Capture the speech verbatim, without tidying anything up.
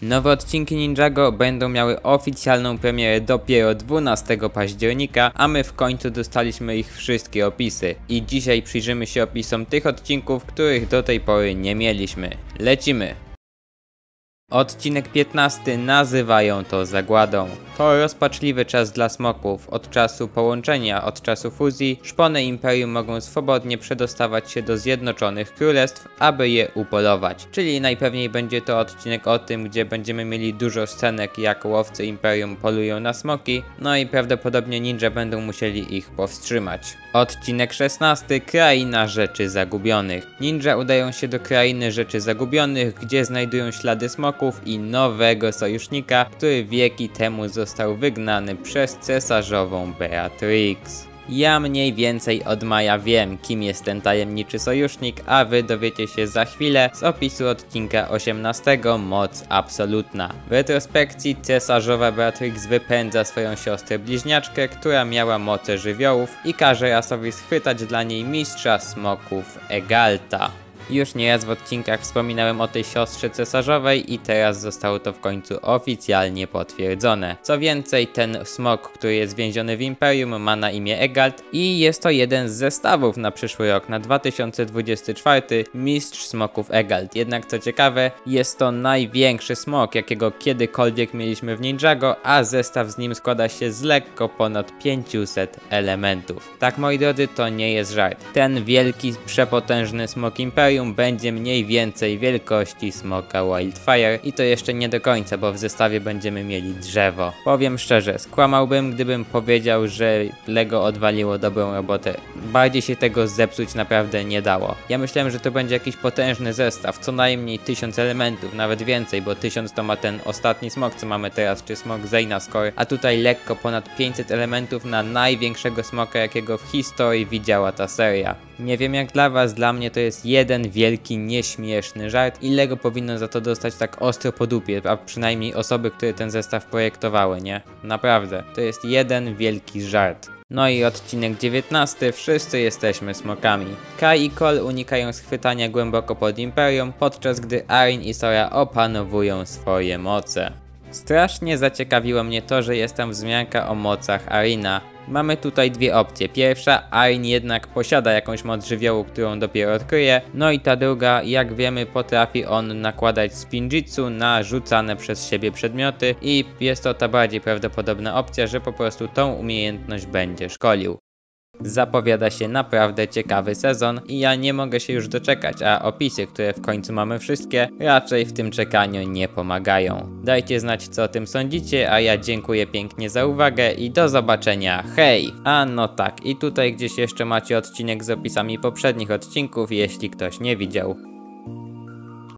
Nowe odcinki Ninjago będą miały oficjalną premierę dopiero dwunastego października, a my w końcu dostaliśmy ich wszystkie opisy. I dzisiaj przyjrzymy się opisom tych odcinków, których do tej pory nie mieliśmy. Lecimy! Odcinek piętnasty nazywają to zagładą. To rozpaczliwy czas dla smoków. Od czasu połączenia, od czasu fuzji, szpony Imperium mogą swobodnie przedostawać się do Zjednoczonych Królestw, aby je upolować. Czyli najpewniej będzie to odcinek o tym, gdzie będziemy mieli dużo scenek, jak łowcy Imperium polują na smoki, no i prawdopodobnie ninja będą musieli ich powstrzymać. Odcinek szesnasty. Kraina Rzeczy Zagubionych. Ninja udają się do Krainy Rzeczy Zagubionych, gdzie znajdują ślady smoków i nowego sojusznika, który wieki temu został wygnany przez cesarzową Beatrix. Ja mniej więcej od maja wiem, kim jest ten tajemniczy sojusznik, a wy dowiecie się za chwilę z opisu odcinka osiemnastego Moc Absolutna. W retrospekcji cesarzowa Beatrix wypędza swoją siostrę bliźniaczkę, która miała moce żywiołów i każe rasowi schwytać dla niej mistrza smoków Egalta. Już nieraz w odcinkach wspominałem o tej siostrze cesarzowej i teraz zostało to w końcu oficjalnie potwierdzone. Co więcej, ten smok, który jest więziony w Imperium, ma na imię Egalt i jest to jeden z zestawów na przyszły rok, na dwa tysiące dwudziesty czwarty, Mistrz Smoków Egalt. Jednak co ciekawe, jest to największy smok, jakiego kiedykolwiek mieliśmy w Ninjago, a zestaw z nim składa się z lekko ponad pięciuset elementów. Tak, moi drodzy, to nie jest żart. Ten wielki, przepotężny smok Imperium będzie mniej więcej wielkości smoka Wildfire i to jeszcze nie do końca, bo w zestawie będziemy mieli drzewo. Powiem szczerze, skłamałbym, gdybym powiedział, że Lego odwaliło dobrą robotę. Bardziej się tego zepsuć naprawdę nie dało. Ja myślałem, że to będzie jakiś potężny zestaw, co najmniej tysiąc elementów, nawet więcej, bo tysiąc to ma ten ostatni smok, co mamy teraz, czy smok Xeynascore, a tutaj lekko ponad pięćset elementów na największego smoka, jakiego w historii widziała ta seria. Nie wiem jak dla was, dla mnie to jest jeden wielki, nieśmieszny żart i Lego powinno za to dostać tak ostro po dupie, a przynajmniej osoby, które ten zestaw projektowały, nie? Naprawdę, to jest jeden wielki żart. No i odcinek dziewiętnasty. Wszyscy jesteśmy smokami. Kai i Cole unikają schwytania głęboko pod Imperium, podczas gdy Arin i Sora opanowują swoje moce. Strasznie zaciekawiło mnie to, że jest tam wzmianka o mocach Arina. Mamy tutaj dwie opcje. Pierwsza, Arin jednak posiada jakąś moc żywiołu, którą dopiero odkryje. No i ta druga, jak wiemy, potrafi on nakładać spinjitsu na rzucane przez siebie przedmioty i jest to ta bardziej prawdopodobna opcja, że po prostu tą umiejętność będzie szkolił. Zapowiada się naprawdę ciekawy sezon i ja nie mogę się już doczekać, a opisy, które w końcu mamy wszystkie, raczej w tym czekaniu nie pomagają. Dajcie znać, co o tym sądzicie, a ja dziękuję pięknie za uwagę i do zobaczenia, hej! A no tak, i tutaj gdzieś jeszcze macie odcinek z opisami poprzednich odcinków, jeśli ktoś nie widział.